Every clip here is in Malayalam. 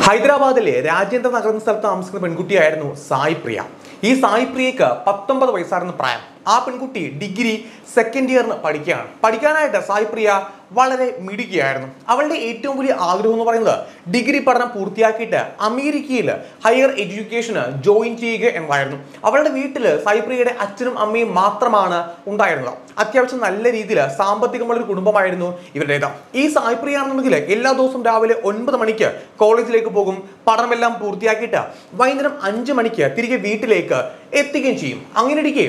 ഹൈദരാബാദിലെ രാജേന്ദ്ര നഗർ എന്ന സ്ഥലത്ത് താമസിക്കുന്ന പെൺകുട്ടിയായിരുന്നു സായി പ്രിയ. ഈ സായി പ്രിയക്ക് 19 വയസ്സായിരുന്നു പ്രായം. ആ പെൺകുട്ടി ഡിഗ്രി സെക്കൻഡ് ഇയറിന് പഠിക്കാനായിട്ട് സായി പ്രിയ വളരെ മിടുക്കിയായിരുന്നു. അവളുടെ ഏറ്റവും വലിയ ആഗ്രഹം എന്ന് പറയുന്നത് ഡിഗ്രി പഠനം പൂർത്തിയാക്കിയിട്ട് അമേരിക്കയിൽ ഹയർ എഡ്യൂക്കേഷന് ജോയിൻ ചെയ്യുക എന്നായിരുന്നു. അവളുടെ വീട്ടിൽ സായി പ്രിയയുടെ അച്ഛനും അമ്മയും മാത്രമാണ് ഉണ്ടായിരുന്നത്. അത്യാവശ്യം നല്ല രീതിയിൽ സാമ്പത്തികമുള്ള ഒരു കുടുംബമായിരുന്നു ഇവരുടേത്. ഈ സായി പ്രിയ ആണെന്നുണ്ടെങ്കിൽ എല്ലാ ദിവസവും രാവിലെ 9 മണിക്ക് കോളേജിലേക്ക് പോകും. പഠനമെല്ലാം പൂർത്തിയാക്കിയിട്ട് വൈകുന്നേരം 5 മണിക്ക് തിരികെ വീട്ടിലേക്ക് എത്തുകയും ചെയ്യും. അങ്ങനെ ഇരിക്കെ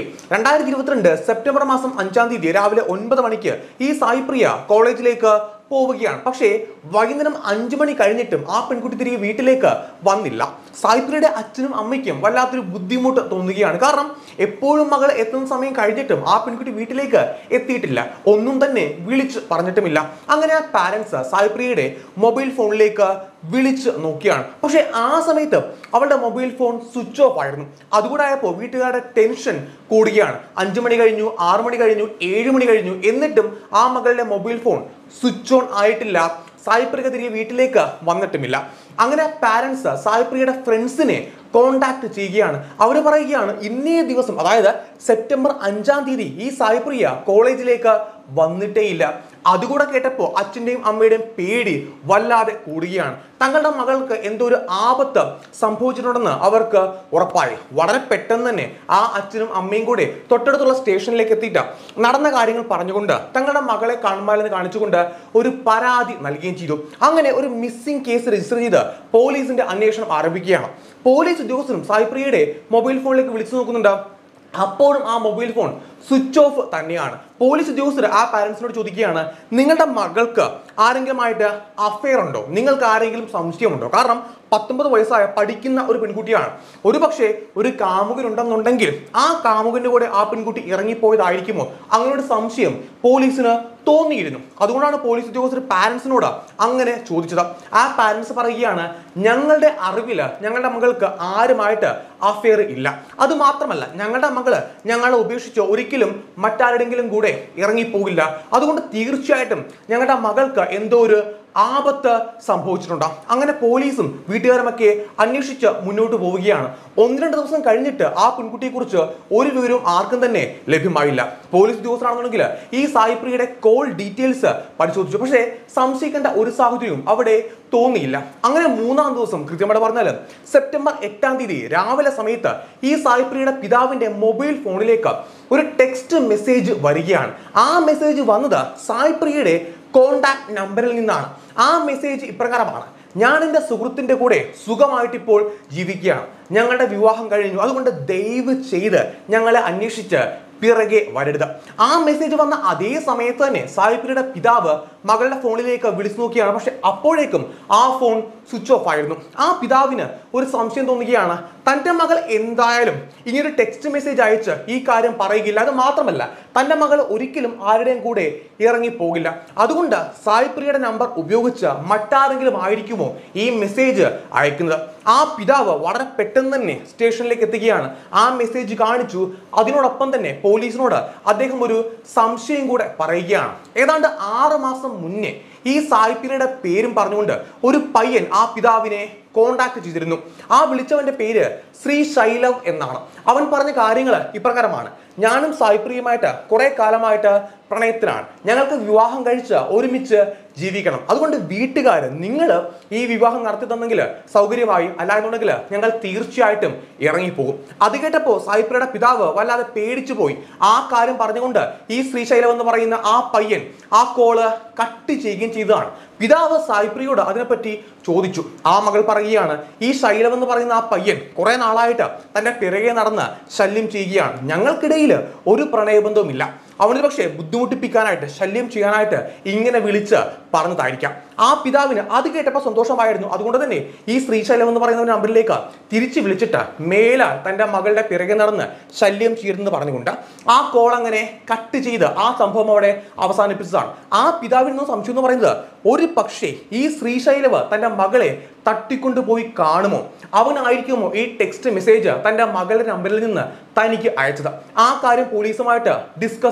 2022 സെപ്റ്റംബർ മാസം 5-ാം തീയതി രാവിലെ 9 മണിക്ക് ഈ സായി പ്രിയ കോളേജിലേക്ക് പോവുകയാണ്. പക്ഷേ വൈകുന്നേരം 5 മണി കഴിഞ്ഞിട്ടും ആ പെൺകുട്ടി തിരികെ വീട്ടിലേക്ക് വന്നില്ല. സായി പ്രിയയുടെ അച്ഛനും അമ്മയ്ക്കും വല്ലാത്തൊരു ബുദ്ധിമുട്ട് തോന്നുകയാണ്. കാരണം എപ്പോഴും മകൾ എത്തുന്ന സമയം കഴിഞ്ഞിട്ടും ആ പെൺകുട്ടി വീട്ടിലേക്ക് എത്തിയിട്ടില്ല, ഒന്നും തന്നെ വിളിച്ച് പറഞ്ഞിട്ടുമില്ല. അങ്ങനെ ആ പാരന്റ്സ് സായി പ്രിയയുടെ മൊബൈൽ ഫോണിലേക്ക് വിളിച്ച് നോക്കിയാണ്. പക്ഷെ ആ സമയത്ത് അവളുടെ മൊബൈൽ ഫോൺ സ്വിച്ച് ഓഫ് ആയിരുന്നു. അതുകൂടെ ആയപ്പോൾ വീട്ടുകാരുടെ ടെൻഷൻ കൂടുകയാണ്. 5 മണി കഴിഞ്ഞു, 6 മണി കഴിഞ്ഞു, 7 മണി കഴിഞ്ഞു, എന്നിട്ടും ആ മകളുടെ മൊബൈൽ ഫോൺ സ്വിച്ച് ഓൺ ആയിട്ടില്ല. സായി പ്രിയ തിരികെ വീട്ടിലേക്ക് വന്നിട്ടുമില്ല. അങ്ങനെ പാരന്റ്സ് സായി പ്രിയയുടെ ഫ്രണ്ട്സിനെ കോണ്ടാക്ട് ചെയ്യുകയാണ്. അവർ പറയുകയാണ് ഇന്നേ ദിവസം, അതായത് സെപ്റ്റംബർ 5-ാം തീയതി ഈ സായി പ്രിയ കോളേജിലേക്ക് വന്നിട്ടേ ഇല്ല. അതുകൂടെ കേട്ടപ്പോൾ അച്ഛൻ്റെയും അമ്മയുടെയും പേടി വല്ലാതെ കൂടുകയാണ്. തങ്ങളുടെ മകൾക്ക് എന്തോ ഒരു ആപത്ത് സംഭവിച്ചിട്ടുണ്ടെന്ന് അവർക്ക് ഉറപ്പായി. വളരെ പെട്ടെന്ന് തന്നെ ആ അച്ഛനും അമ്മയും കൂടി തൊട്ടടുത്തുള്ള സ്റ്റേഷനിലേക്ക് എത്തിയിട്ട് നടന്ന കാര്യങ്ങൾ പറഞ്ഞുകൊണ്ട് തങ്ങളുടെ മകളെ കാണുമാലെന്ന് കാണിച്ചുകൊണ്ട് ഒരു പരാതി നൽകുകയും ചെയ്തു. അങ്ങനെ ഒരു മിസ്സിംഗ് കേസ് രജിസ്റ്റർ ചെയ്ത് പോലീസിന്റെ അന്വേഷണം ആരംഭിക്കുകയാണ്. പോലീസ് ഉദ്യോഗസ്ഥരും സായി പ്രിയയുടെ മൊബൈൽ ഫോണിലേക്ക് വിളിച്ചു നോക്കുന്നുണ്ട്. അപ്പോഴും ആ മൊബൈൽ ഫോൺ സ്വിച്ച് ഓഫ് തന്നെയാണ്. പോലീസ് ഉദ്യോഗസ്ഥർ ആ പാരന്റ്സിനോട് ചോദിക്കുകയാണ്, നിങ്ങളുടെ മകൾക്ക് ആരെങ്കിലുമായിട്ട് അഫെയർ ഉണ്ടോ? നിങ്ങൾക്ക് ആരെങ്കിലും സംശയമുണ്ടോ? കാരണം 19 വയസ്സായ പഠിക്കുന്ന ഒരു പെൺകുട്ടിയാണ്. ഒരു പക്ഷേ ഒരു കാമുകനുണ്ടെന്നുണ്ടെങ്കിൽ ആ കാമുകന്റെ കൂടെ ആ പെൺകുട്ടി ഇറങ്ങിപ്പോയതായിരിക്കുമോ? അങ്ങനെ ഒരു സംശയം പോലീസിന് തോന്നിയിരുന്നു. അതുകൊണ്ടാണ് പോലീസ് ഉദ്യോഗസ്ഥർ പാരന്റ്സിനോട് അങ്ങനെ ചോദിച്ചത്. ആ പാരന്റ്സ് പറയുകയാണ്, ഞങ്ങളുടെ അറിവില് ഞങ്ങളുടെ മകൾക്ക് ആരുമായിട്ട് അഫെയർ ഇല്ല. അത് മാത്രമല്ല, ഞങ്ങളുടെ മകള് ഞങ്ങളെ ഉപേക്ഷിച്ച് ഒരിക്കലും മറ്റാരുടെങ്കിലും കൂടെ ഇറങ്ങിപ്പോകില്ല. അതുകൊണ്ട് തീർച്ചയായിട്ടും ഞങ്ങളുടെ മകൾക്ക് എന്തോ ഒരു ആപത്ത് സംഭവിച്ചിട്ടുണ്ട്. അങ്ങനെ പോലീസും വീട്ടുകാരുമൊക്കെ അന്വേഷിച്ച് മുന്നോട്ട് പോവുകയാണ്. 1-2 ദിവസം കഴിഞ്ഞിട്ട് ആ പെൺകുട്ടിയെ കുറിച്ച് ഒരു വിവരവും ആർക്കും തന്നെ ലഭ്യമായില്ല. പോലീസ് ഉദ്യോഗസ്ഥരാണെന്നുണ്ടെങ്കിൽ ഈ സായി പ്രിയയുടെ കോൾ ഡീറ്റെയിൽസ് പരിശോധിച്ചു. പക്ഷേ സംശയിക്കേണ്ട ഒരു സാഹചര്യവും അവിടെ തോന്നിയില്ല. അങ്ങനെ 3-ാം ദിവസം, കൃത്യമായിട്ട് പറഞ്ഞാൽ സെപ്റ്റംബർ 8-ാം തീയതി രാവിലെ സമയത്ത് ഈ സായി പ്രിയയുടെ പിതാവിന്റെ മൊബൈൽ ഫോണിലേക്ക് ഒരു ടെക്സ്റ്റ് മെസ്സേജ് വരികയാണ്. ആ മെസ്സേജ് വന്നത് സായി പ്രിയയുടെ കോണ്ടാക്ട് നമ്പറിൽ നിന്നാണ്. ആ മെസ്സേജ് ഇപ്രകാരമാണ്: ഞാൻ എൻ്റെ സുഹൃത്തിൻ്റെ കൂടെ സുഖമായിട്ട് ഇപ്പോൾ ജീവിക്കുകയാണ്. ഞങ്ങളുടെ വിവാഹം കഴിഞ്ഞു. അതുകൊണ്ട് ദയവ് ചെയ്ത് ഞങ്ങളെ അന്വേഷിച്ച് പിറകെ വരരുത്. ആ മെസ്സേജ് വന്ന അതേ സമയത്ത് തന്നെ സായി പ്രിയയുടെ പിതാവ് മകളുടെ ഫോണിലേക്ക് വിളിച്ചു നോക്കിയാണ്. പക്ഷെ അപ്പോഴേക്കും ആ ഫോൺ സ്വിച്ച് ഓഫ് ആയിരുന്നു. ആ പിതാവിന് ഒരു സംശയം തോന്നുകയാണ്, തൻ്റെ മകൾ എന്തായാലും ഇങ്ങനൊരു ടെക്സ്റ്റ് മെസ്സേജ് അയച്ച് ഈ കാര്യം പറയുകയില്ല. അത് മാത്രമല്ല, തൻ്റെ മകൾ ഒരിക്കലും ആരുടെയും കൂടെ ഇറങ്ങിപ്പോകില്ല. അതുകൊണ്ട് സായി പ്രിയയുടെ നമ്പർ ഉപയോഗിച്ച് മറ്റാരെങ്കിലും ആയിരിക്കുമോ ഈ മെസ്സേജ് അയക്കുന്നത്? ആ പിതാവ് വളരെ പെട്ടെന്ന് തന്നെ സ്റ്റേഷനിലേക്ക് എത്തുകയാണ്. ആ മെസ്സേജ് കാണിച്ചു. അതിനോടൊപ്പം തന്നെ പോലീസിനോട് അദ്ദേഹം ഒരു സംശയം കൂടെ പറയുകയാണ്. ഏതാണ്ട് 6 മാസം മുന്നേ ഈ സായി പ്രിയയുടെ പേരും പറഞ്ഞുകൊണ്ട് ഒരു പയ്യൻ ആ പിതാവിനെ കോണ്ടാക്ട് ചെയ്തിരുന്നു. ആ വിളിച്ചവന്റെ പേര് ശ്രീ ശൈലവ് എന്നാണ്. അവൻ പറഞ്ഞ കാര്യങ്ങൾ ഇപ്രകാരമാണ്: ഞാനും സായി പ്രിയയുമായിട്ട് കുറെ കാലമായിട്ട് പ്രണയത്തിലാണ്. ഞങ്ങൾക്ക് വിവാഹം കഴിച്ച് ഒരുമിച്ച് ജീവിക്കണം. അതുകൊണ്ട് വീട്ടുകാർ നിങ്ങൾ ഈ വിവാഹം നടത്തി തന്നെങ്കിൽ സൗകര്യമായി, അല്ലാന്നുണ്ടെങ്കിൽ ഞങ്ങൾ തീർച്ചയായിട്ടും ഇറങ്ങിപ്പോകും. അത് കേട്ടപ്പോൾ സായി പ്രിയയുടെ പിതാവ് വല്ലാതെ പേടിച്ചു പോയി. ആ കാര്യം പറഞ്ഞുകൊണ്ട് ഈ ശ്രീശൈലം എന്ന് പറയുന്ന ആ പയ്യൻ ആ കോള് കട്ട് ചെയ്യുകയും ചെയ്തതാണ്. പിതാവ് സായി പ്രിയയോട് അതിനെപ്പറ്റി ചോദിച്ചു. ആ മകൾ പറയുകയാണ്, ഈ ശൈലം എന്ന് പറയുന്ന ആ പയ്യൻ കുറെ നാളായിട്ട് തന്റെ പിറകെ നടന്ന് ശല്യം ചെയ്യുകയാണ്. ഞങ്ങൾക്കിടയിൽ ഒരു പ്രണയബന്ധവുമില്ല. അവന് പക്ഷേ ബുദ്ധിമുട്ടിപ്പിക്കാനായിട്ട്, ശല്യം ചെയ്യാനായിട്ട് ഇങ്ങനെ വിളിച്ച് പറഞ്ഞതായിരിക്കാം. ആ പിതാവിന് അത് കേട്ടപ്പോൾ സന്തോഷമായിരുന്നു. അതുകൊണ്ട് തന്നെ ഈ ശ്രീശൈലം എന്ന് പറയുന്ന നമ്പറിലേക്ക് തിരിച്ചു വിളിച്ചിട്ട് മേലാൽ തൻ്റെ മകളുടെ പിറകെ നടന്ന് ശല്യം ചെയ്യരുതെന്ന് പറഞ്ഞുകൊണ്ട് ആ കോൾ അങ്ങനെ കട്ട് ചെയ്ത് ആ സംഭവം അവിടെ അവസാനിപ്പിച്ചതാണ്. ആ പിതാവിൽ നിന്ന് സംശയം എന്ന് പറയുന്നത്, ഒരു പക്ഷേ ഈ ശ്രീശൈലവ് തൻ്റെ മകളെ തട്ടിക്കൊണ്ടുപോയി കാണുമോ? അവനായിരിക്കുമോ ഈ ടെക്സ്റ്റ് മെസ്സേജ് തൻ്റെ മകളുടെ നമ്പറിൽ നിന്ന് തനിക്ക് അയച്ചത്? ആ കാര്യം പോലീസുമായിട്ട് ഡിസ്കസ്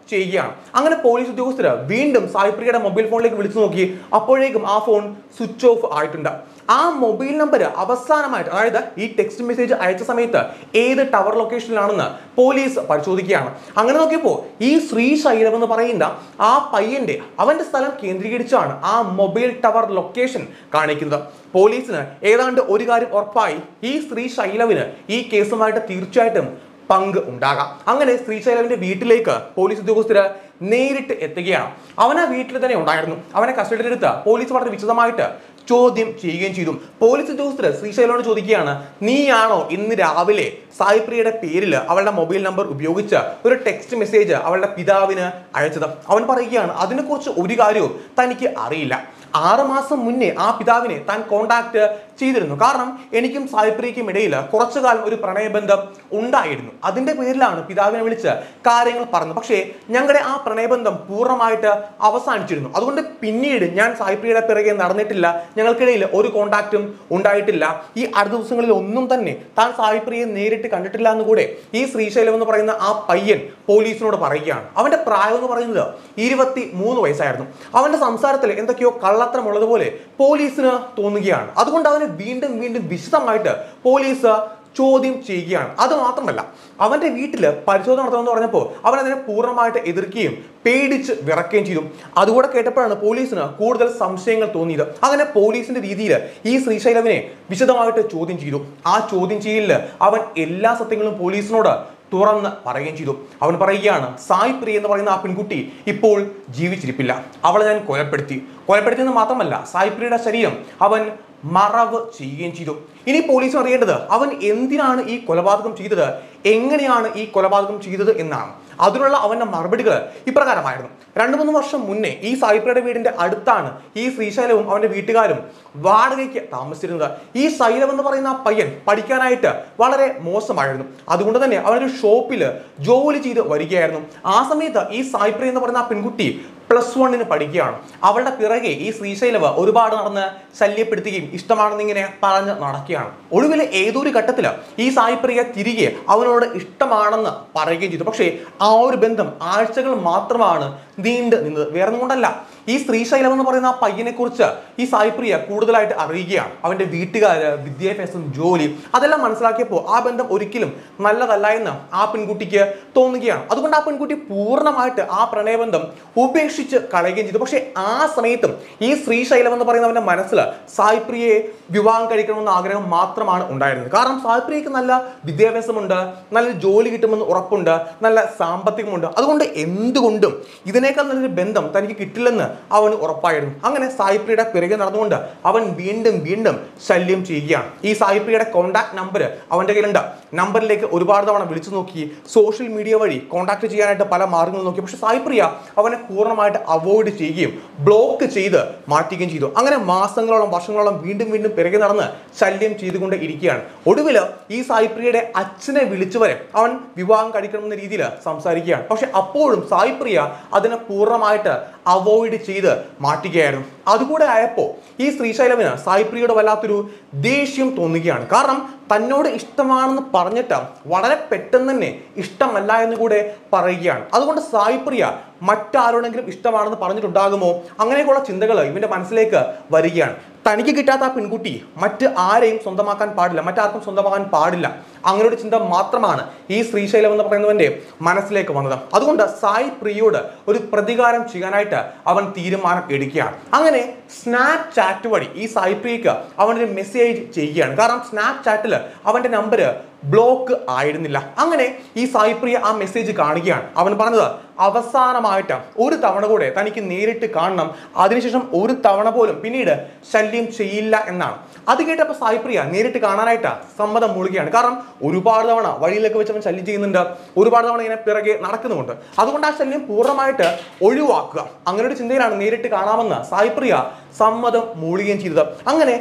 ചെയ്യുകയാണ്. അങ്ങനെ പോലീസ് ഉദ്യോഗസ്ഥർ വീണ്ടും സായിപ്രിയയുടെ മൊബൈൽ ഫോണിലേക്ക് വിളിച്ചു നോക്കി. അപ്പോഴേക്കും ആ ഫോൺ സ്വിച്ച് ഓഫ് ആയിട്ടുണ്ട്. ആ മൊബൈൽ നമ്പർ അവസാനമായിട്ട്, അതായത് ഈ ടെക്സ്റ്റ് മെസ്സേജ് അയച്ച സമയത്ത് ഏത് ടവർ ലൊക്കേഷനിലാണെന്ന് പോലീസ് പരിശോധിക്കുകയാണ്. അങ്ങനെ നോക്കിയപ്പോൾ ഈ ശ്രീശൈലം എന്ന് പറയുന്ന ആ പയ്യന്റെ അവന്റെ സ്ഥലം കേന്ദ്രീകരിച്ചാണ് ആ മൊബൈൽ ടവർ ലൊക്കേഷൻ കാണിക്കുന്നത്. പോലീസിന് ഏതാണ്ട് ഒരു കാര്യം ഉറപ്പായി, ഈ ശ്രീശൈലവിന് ഈ കേസുമായിട്ട് തീർച്ചയായിട്ടും പങ്ക് ഉണ്ടാകാം. അങ്ങനെ ശ്രീശൈലവിന്റെ വീട്ടിലേക്ക് പോലീസ് ഉദ്യോഗസ്ഥര് നേരിട്ട് എത്തുകയാണ്. അവൻ ആ വീട്ടിൽ തന്നെ ഉണ്ടായിരുന്നു. അവനെ കസ്റ്റഡിയിലെടുത്ത് പോലീസ് വളരെ വിശദമായിട്ട് ചോദ്യം ചെയ്യുകയും ചെയ്തു. പോലീസ് ഉദ്യോഗസ്ഥർ ശ്രീശൈലോട് ചോദിക്കുകയാണ്, നീയാണോ ഇന്ന് രാവിലെ സായിപ്രിയയുടെ പേരിൽ അവളുടെ മൊബൈൽ നമ്പർ ഉപയോഗിച്ച് ഒരു ടെക്സ്റ്റ് മെസ്സേജ് അവളുടെ പിതാവിന് അയച്ചത്? അവൻ പറയുകയാണ്, അതിനെക്കുറിച്ച് ഒരു കാര്യവും തനിക്ക് അറിയില്ല. 6 മാസം മുന്നേ ആ പിതാവിനെ താൻ കോണ്ടാക്ട് ചെയ്തിരുന്നു. കാരണം എനിക്കും സായിപ്രിയയ്ക്കും ഇടയിൽ കുറച്ചു കാലം ഒരു പ്രണയബന്ധം ഉണ്ടായിരുന്നു. അതിന്റെ പേരിലാണ് പിതാവിനെ വിളിച്ച് കാര്യങ്ങൾ പറഞ്ഞത്. പക്ഷേ ഞങ്ങളുടെ ആ പ്രണയബന്ധം പൂർണ്ണമായിട്ട് അവസാനിച്ചിരുന്നു. അതുകൊണ്ട് പിന്നീട് ഞാൻ സായിപ്രിയയുടെ പിറകെ നടന്നിട്ടില്ല. ഞങ്ങൾക്കിടയിൽ ഒരു കോണ്ടാക്റ്റും ഉണ്ടായിട്ടില്ല. ഈ അടുത്ത ദിവസങ്ങളിൽ ഒന്നും തന്നെ താൻ സായിപ്രിയയെ നേരിട്ട് കണ്ടിട്ടില്ല എന്ന് കൂടെ ഈ ശ്രീശൈലം എന്ന് പറയുന്ന ആ പയ്യൻ പോലീസിനോട് പറയുകയാണ്. അവന്റെ പ്രായം എന്ന് പറയുന്നത് 23 വയസ്സായിരുന്നു. അവന്റെ സംസാരത്തിൽ എന്തൊക്കെയോ കള്ളത്തരമുള്ളതുപോലെ പോലീസിന് തോന്നുകയാണ്. അതുകൊണ്ട് അവനെ വീണ്ടും വീണ്ടും വിശദമായിട്ട് പോലീസ് ചോദ്യം ചെയ്യുകയാണ്. അത് മാത്രമല്ല, അവന്റെ വീട്ടിൽ പരിശോധന നടത്തണമെന്ന് പറഞ്ഞപ്പോൾ അവൻ അതിനെ പൂർണ്ണമായിട്ട് എതിർക്കുകയും പേടിച്ച് വിറക്കുകയും ചെയ്തു. അതുകൂടെ കേട്ടപ്പോഴാണ് പോലീസിന് കൂടുതൽ സംശയങ്ങൾ തോന്നിയത്. അങ്ങനെ പോലീസിന്റെ രീതിയിൽ ഈ ശ്രീശൈലവിനെ വിശദമായിട്ട് ചോദ്യം ചെയ്തു. ആ ചോദ്യം ചെയ്യലിൽ അവൻ എല്ലാ സത്യങ്ങളും പോലീസിനോട് തുറന്ന് പറയുകയും ചെയ്തു. അവൻ പറയുകയാണ്, സായിപ്രിയ എന്ന് പറയുന്ന ആ പെൺകുട്ടി ഇപ്പോൾ ജീവിച്ചിരിപ്പില്ല. അവളെ ഞാൻ കൊലപ്പെടുത്തിയെന്ന് മാത്രമല്ല, സായിപ്രിയയുടെ ശരീരം അവൻ മറവ് ചെയ്യുകയും ചെയ്തു. ഇനി പോലീസ് അറിയേണ്ടത് അവൻ എന്തിനാണ് ഈ കൊലപാതകം ചെയ്തത്, എങ്ങനെയാണ് ഈ കൊലപാതകം ചെയ്തത് എന്നാണ്. അതിനുള്ള അവന്റെ മറുപടികൾ ഇപ്രകാരമായിരുന്നു. 2-3 വർഷം മുന്നേ ഈ സായിപ്രിയയുടെ വീടിന്റെ അടുത്താണ് ഈ ശ്രീശൈലവും അവന്റെ വീട്ടുകാരും വാടകയ്ക്ക് താമസിച്ചിരുന്നത്. ഈ ശൈലം എന്ന് പറയുന്ന ആ പയ്യൻ പഠിക്കാനായിട്ട് വളരെ മോശമായിരുന്നു. അതുകൊണ്ട് തന്നെ അവനൊരു ഷോപ്പിൽ ജോലി ചെയ്ത് വരികയായിരുന്നു. ആ സമയത്ത് ഈ സായിപ്രിയ എന്ന് പറയുന്ന ആ പെൺകുട്ടി +1 പഠിക്കുകയാണ്. അവളുടെ പിറകെ ഈ ശ്രീശൈലവ് ഒരുപാട് നടന്ന് ശല്യപ്പെടുത്തുകയും ഇഷ്ടമാണെന്ന് ഇങ്ങനെ പറഞ്ഞ് നടക്കുകയാണ്. ഒടുവിൽ ഏതൊരു ഘട്ടത്തിൽ ഈ സായിപ്രിയ തിരികെ അവനോട് ഇഷ്ടമാണെന്ന് പറയുകയും ചെയ്തു. പക്ഷേ ആ ഒരു ബന്ധം ആഴ്ചകൾ മാത്രമാണ് നീണ്ടു നിന്നത്. വേറെ കൊണ്ടല്ല, ഈ ശ്രീശൈലം എന്ന് പറയുന്ന ആ പയ്യനെ കുറിച്ച് ഈ സായിപ്രിയ കൂടുതലായിട്ട് അറിയുകയാണ്. അവന്റെ വീട്ടുകാര്, വിദ്യാഭ്യാസം, ജോലി അതെല്ലാം മനസ്സിലാക്കിയപ്പോൾ ആ ബന്ധം ഒരിക്കലും നല്ലതല്ല എന്ന് ആ പെൺകുട്ടിക്ക് തോന്നുകയാണ്. അതുകൊണ്ട് ആ പെൺകുട്ടി പൂർണ്ണമായിട്ട് ആ പ്രണയബന്ധം ഉപേക്ഷിച്ച് കളയുകയും ചെയ്തു. പക്ഷേ ആ സമയത്തും ഈ ശ്രീശൈലം എന്ന് പറയുന്നവന്റെ മനസ്സിൽ സായിപ്രിയയെ വിവാഹം കഴിക്കണമെന്ന ആഗ്രഹം മാത്രമാണ് ഉണ്ടായിരുന്നത്. കാരണം സായിപ്രിയക്ക് നല്ല വിദ്യാഭ്യാസമുണ്ട്, നല്ല ജോലി കിട്ടുമെന്ന് ഉറപ്പുണ്ട്, നല്ല സാമ്പത്തികമുണ്ട്. അതുകൊണ്ട് എന്തുകൊണ്ടും ഇതിനേക്കാൾ നല്ലൊരു ബന്ധം തനിക്ക് കിട്ടില്ലെന്ന് അവന് ഉറപ്പായിരുന്നു. അങ്ങനെ സായിപ്രിയയുടെ പിറകെ നടന്നുകൊണ്ട് അവൻ വീണ്ടും വീണ്ടും ശല്യം ചെയ്യുകയാണ്. ഈ സായിപ്രിയയുടെ കോണ്ടാക്ട് നമ്പർ അവന്റെ കയ്യിലുണ്ട്. നമ്പറിലേക്ക് ഒരുപാട് തവണ വിളിച്ചു നോക്കി, സോഷ്യൽ മീഡിയ വഴി കോണ്ടാക്ട് ചെയ്യാനായിട്ട് പല മാർഗങ്ങൾ നോക്കി. പക്ഷെ സായിപ്രിയ അവനെ പൂർണ്ണമായിട്ട് അവോയ്ഡ് ചെയ്യുകയും ബ്ലോക്ക് ചെയ്ത് മാറ്റുകയും ചെയ്തു. അങ്ങനെ മാസങ്ങളോളം വർഷങ്ങളോളം വീണ്ടും വീണ്ടും പിറകെ നടന്ന് ശല്യം ചെയ്തുകൊണ്ട് ഇരിക്കുകയാണ്. ഒടുവിൽ ഈ സായിപ്രിയയുടെ അച്ഛനെ വിളിച്ചുവരെ അവൻ വിവാഹം കഴിക്കണമെന്ന രീതിയിൽ സംസാരിക്കുകയാണ്. പക്ഷെ അപ്പോഴും സായിപ്രിയ അതിനെ പൂർണ്ണമായിട്ട് അവോയ്ഡ് ചെയ്ത് മാറ്റുകയായിരുന്നു. അതുകൂടെ ആയപ്പോൾ ഈ ശ്രീശൈലവിന് സായിപ്രിയയോട് വല്ലാത്തൊരു ദേഷ്യം തോന്നുകയാണ്. കാരണം തന്നോട് ഇഷ്ടമാണെന്ന് പറഞ്ഞിട്ട് വളരെ പെട്ടെന്ന് തന്നെ ഇഷ്ടമല്ല എന്ന് കൂടെ പറയുകയാണ്. അതുകൊണ്ട് സായിപ്രിയ മറ്റാരോടെങ്കിലും ഇഷ്ടമാണെന്ന് പറഞ്ഞിട്ടുണ്ടാകുമോ, അങ്ങനെയൊക്കെയുള്ള ചിന്തകൾ ഇവന്റെ മനസ്സിലേക്ക് വരികയാണ്. തനിക്ക് കിട്ടാത്ത ആ പെൺകുട്ടി മറ്റ് ആരെയും സ്വന്തമാക്കാൻ പാടില്ല, മറ്റാർക്കും സ്വന്തമാക്കാൻ പാടില്ല. അങ്ങനെ ഒരു ചിന്ത മാത്രമാണ് ഈ ശ്രീശൈലം എന്ന് പറയുന്നവന്റെ മനസ്സിലേക്ക് വന്നത്. അതുകൊണ്ട് സായിപ്രിയയോട് ഒരു പ്രതികാരം ചെയ്യാനായിട്ട് അവൻ തീരുമാനം എടുക്കുകയാണ്. അങ്ങനെ സ്നാപ്ചാറ്റ് വഴി ഈ സായിപ്രിയക്ക് അവനൊരു മെസ്സേജ് ചെയ്യുകയാണ്. കാരണം സ്നാപ്ചാറ്റിൽ അവന്റെ നമ്പർ ബ്ലോക്ക് ആയിരുന്നില്ല. അങ്ങനെ ഈ സായിപ്രിയ ആ മെസ്സേജ് കാണുകയാണ്. അവൻ പറഞ്ഞത് അവസാനമായിട്ട് ഒരു തവണ കൂടെ തനിക്ക് നേരിട്ട് കാണണം, അതിനുശേഷം ഒരു തവണ പോലും പിന്നീട് ശല്യം ചെയ്യില്ല എന്നാണ്. അത് കേട്ടപ്പോൾ സായിപ്രിയ നേരിട്ട് കാണാനായിട്ട് സമ്മതം മൂളുകയാണ്. കാരണം ഒരുപാട് തവണ വഴിയിലൊക്കെ വെച്ച് അവൻ ശല്യം ചെയ്യുന്നുണ്ട്, ഒരുപാട് തവണ ഇങ്ങനെ പിറകെ നടക്കുന്നുമുണ്ട്. അതുകൊണ്ട് ആ ശല്യം പൂർണ്ണമായിട്ട് ഒഴിവാക്കുക, അങ്ങനെ ഒരു ചിന്തയിലാണ് നേരിട്ട് കാണാമെന്ന് സായിപ്രിയ സമ്മതം മൂളുകയും ചെയ്തത്. അങ്ങനെ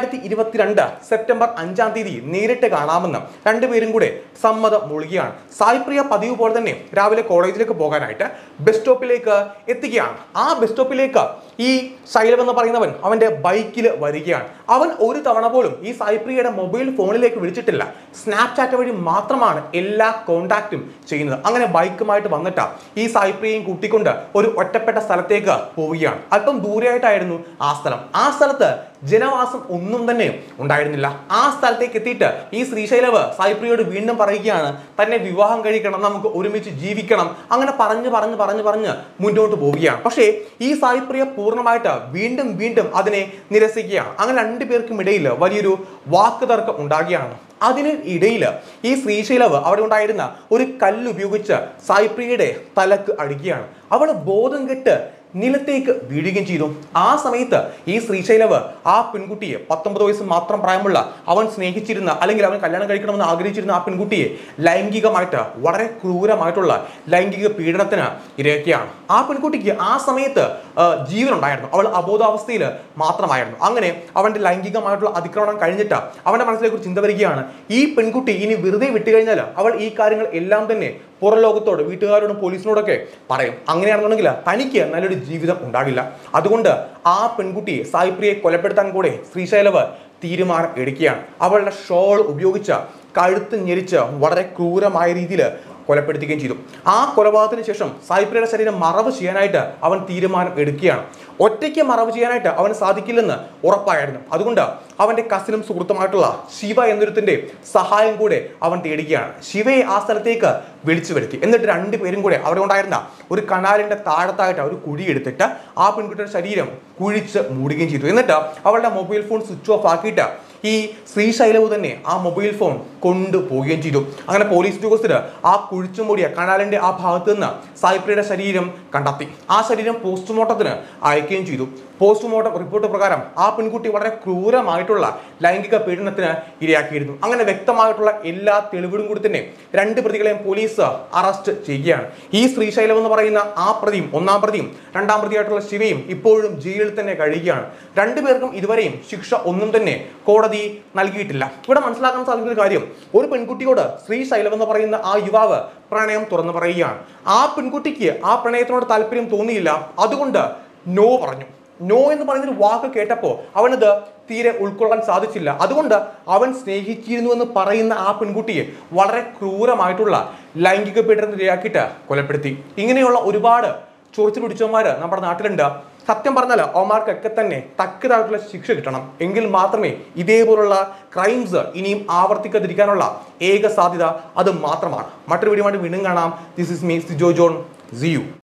2022 സെപ്റ്റംബർ 5-ാം തീയതി നേരിട്ട് കാണാമെന്ന് രണ്ടുപേരും കൂടെ സമ്മതം മൂളുകയാണ്. സായ് പ്രിയ പതിവ് പോലെ തന്നെ രാവിലെ കോളേജിലേക്ക് പോകാനായിട്ട് ബസ് സ്റ്റോപ്പിലേക്ക് എത്തുകയാണ്. ആ ബസ് സ്റ്റോപ്പിലേക്ക് ഈ ശൈലവ് എന്ന് പറയുന്നവൻ അവന്റെ ബൈക്കിൽ വരികയാണ്. അവൻ ഒരു തവണ പോലും ഈ സായ് പ്രിയയുടെ മൊബൈൽ ഫോണിലേക്ക് വിളിച്ചിട്ടില്ല. സ്നാപ്ചാറ്റ് വഴി മാത്രമാണ് എല്ലാ കോണ്ടാക്റ്റും ചെയ്യുന്നത്. അങ്ങനെ ബൈക്കുമായിട്ട് വന്നിട്ട് ഈ സായ് പ്രിയയും കൂട്ടിക്കൊണ്ട് ഒരു ഒറ്റപ്പെട്ട സ്ഥലത്തേക്ക് പോവുകയാണ്. അല്പം ദൂരെയായിട്ടായിരുന്നു ആ സ്ഥലം. ആ സ്ഥലത്ത് ജനവാസം ഒന്നും തന്നെ ഉണ്ടായിരുന്നില്ല. ആ സ്ഥലത്തേക്ക് എത്തിയിട്ട് ഈ ശ്രീശൈലവ് സായ് പ്രിയയോട് വീണ്ടും പറയുകയാണ്, തന്നെ വിവാഹം കഴിക്കണം, നമുക്ക് ഒരുമിച്ച് ജീവിക്കണം. അങ്ങനെ പറഞ്ഞ് മുന്നോട്ട് പോവുകയാണ്. പക്ഷേ ഈ സായ് പ്രിയ പൂർണ്ണമായിട്ട് വീണ്ടും അതിനെ നിരസിക്കുകയാണ്. അങ്ങനെ രണ്ടുപേർക്കും ഇടയിൽ വലിയൊരു വാക്കുതർക്കം ഉണ്ടാകുകയാണ്. അതിന് ഇടയിൽ ഈ ശ്രീശൈലവ് അവിടെ ഉണ്ടായിരുന്ന ഒരു കല്ല് ഉപയോഗിച്ച് സായ് പ്രിയയുടെ തലക്ക് അടിക്കുകയാണ്. അവൾ ബോധം കെട്ട് നിലത്തേക്ക് വീഴുകയും ചെയ്തു. ആ സമയത്ത് ഈ ശ്രീശൈലവ് ആ പെൺകുട്ടിയെ 19 വയസ്സ് മാത്രം പ്രായമുള്ള അവൻ സ്നേഹിച്ചിരുന്ന അല്ലെങ്കിൽ അവൻ കല്യാണം കഴിക്കണമെന്ന് ആഗ്രഹിച്ചിരുന്ന ആ പെൺകുട്ടിയെ ലൈംഗികമായിട്ട് വളരെ ക്രൂരമായിട്ടുള്ള ലൈംഗിക പീഡനത്തിന് ഇരയാക്കിയാണ്. ആ പെൺകുട്ടിക്ക് ആ സമയത്ത് ജീവനുണ്ടായിരുന്നു. അവൾ അബോധാവസ്ഥയിൽ മാത്രമായിരുന്നു. അങ്ങനെ അവന്റെ ലൈംഗികമായിട്ടുള്ള അതിക്രമണം കഴിഞ്ഞിട്ട് അവന്റെ മനസ്സിലേക്ക് ഒരു ചിന്ത വരികയാണ്, ഈ പെൺകുട്ടി ഇനി വെറുതെ വിട്ടുകഴിഞ്ഞാൽ അവൾ ഈ കാര്യങ്ങൾ എല്ലാം തന്നെ പുറം ലോകത്തോട്, വീട്ടുകാരോടും പോലീസിനോടൊക്കെ പറയും. അങ്ങനെയാണെന്നുണ്ടെങ്കിൽ തനിക്ക് നല്ലൊരു ജീവിതം ഉണ്ടാകില്ല. അതുകൊണ്ട് ആ പെൺകുട്ടിയെ സായ് പ്രിയയെ കൊലപ്പെടുത്താൻ കൂടെ ശ്രീശൈലവ് തീരുമാനം എടുക്കുകയാണ്. അവളുടെ ഷോൾ ഉപയോഗിച്ച് കഴുത്ത് ഞെരിച്ച് വളരെ ക്രൂരമായ രീതിയിൽ കൊലപ്പെടുത്തുകയും ചെയ്തു. ആ കൊലപാതകത്തിന് ശേഷം സായ് പ്രിയയുടെ ശരീരം മറവ് ചെയ്യാനായിട്ട് അവൻ തീരുമാനം എടുക്കുകയാണ്. ഒറ്റയ്ക്ക് മറവ് ചെയ്യാനായിട്ട് അവന് സാധിക്കില്ലെന്ന് ഉറപ്പായിരുന്നു. അതുകൊണ്ട് അവന്റെ കസിനും സുഹൃത്തുമായിട്ടുള്ള ശിവ എന്നൊരുത്തിന്റെ സഹായം കൂടെ അവൻ തേടുകയാണ്. ശിവയെ ആ സ്ഥലത്തേക്ക് വിളിച്ചു വരുത്തി. എന്നിട്ട് രണ്ടുപേരും കൂടെ അവിടെ ഉണ്ടായിരുന്ന ഒരു കനാലിന്റെ താഴത്തായിട്ട് ഒരു കുഴി എടുത്തിട്ട് ആ പെൺകുട്ടിയുടെ ശരീരം കുഴിച്ച് മൂടുകയും ചെയ്തു. എന്നിട്ട് അവളുടെ മൊബൈൽ ഫോൺ സ്വിച്ച് ഓഫ് ആക്കിയിട്ട് ഈ ശ്രീശൈലവ് തന്നെ ആ മൊബൈൽ ഫോൺ കൊണ്ടുപോവുകയും ചെയ്തു. അങ്ങനെ പോലീസ് ഉദ്യോഗസ്ഥർ ആ കുഴിച്ചു മൂടിയ കനാലിന്റെ ആ ഭാഗത്ത് നിന്ന് സായ് പ്രിയയുടെ ശരീരം കണ്ടെത്തി. ആ ശരീരം പോസ്റ്റ്മോർട്ടത്തിന് അയക്കുകയും ചെയ്തു. പോസ്റ്റ്മോർട്ടം റിപ്പോർട്ട് പ്രകാരം ആ പെൺകുട്ടി വളരെ ക്രൂരമായിട്ടുള്ള ലൈംഗിക പീഡനത്തിന് ഇരയാക്കിയിരുന്നു. അങ്ങനെ വ്യക്തമായിട്ടുള്ള എല്ലാ തെളിവുകളും കൂടി തന്നെ രണ്ട് പ്രതികളെയും പോലീസ് അറസ്റ്റ് ചെയ്യുകയാണ്. ഈ ശ്രീശൈലം എന്ന് പറയുന്ന ആ പ്രതിയും, ഒന്നാം പ്രതിയും രണ്ടാം പ്രതിയായിട്ടുള്ള ശിവയും ഇപ്പോഴും ജയിലിൽ തന്നെ കഴിയുകയാണ്. രണ്ടുപേർക്കും ഇതുവരെയും ശിക്ഷ ഒന്നും തന്നെ കോടതി നൽകിയിട്ടില്ല. ഇവിടെ മനസ്സിലാക്കാൻ സാധിക്കുന്ന ഒരു കാര്യം, ഒരു പെൺകുട്ടിയോട് ശ്രീശൈലം എന്ന് പറയുന്ന ആ യുവാവ് പ്രണയം തുറന്നു പറയുകയാണ്. ആ പെൺകുട്ടിക്ക് ആ പ്രണയത്തിനോട് താല്പര്യം തോന്നിയില്ല. അതുകൊണ്ട് നോ പറഞ്ഞു. നോ എന്ന് പറയുന്നൊരു വാക്ക് കേട്ടപ്പോൾ അവനത് തീരെ ഉൾക്കൊള്ളാൻ സാധിച്ചില്ല. അതുകൊണ്ട് അവൻ സ്നേഹിച്ചിരുന്നു എന്ന് പറയുന്ന ആ പെൺകുട്ടിയെ വളരെ ക്രൂരമായിട്ടുള്ള ലൈംഗിക പീഡനത്തിന് ഇരയാക്കിയിട്ട് കൊലപ്പെടുത്തി. ഇങ്ങനെയുള്ള ഒരുപാട് ചൊറിച്ചു പിടിച്ചവന്മാര് നമ്മുടെ നാട്ടിലുണ്ട്. സത്യം പറഞ്ഞാൽ അവന്മാർക്കൊക്കെ തന്നെ തക്കതായിട്ടുള്ള ശിക്ഷ കിട്ടണം. എങ്കിൽ മാത്രമേ ഇതേപോലുള്ള ക്രൈംസ് ഇനിയും ആവർത്തിക്കാതിരിക്കാനുള്ള ഏക സാധ്യത അത് മാത്രമാണ്. മറ്റൊരു വീഡിയോ വീണ്ടും കാണാം. This is me Sijo John. See you.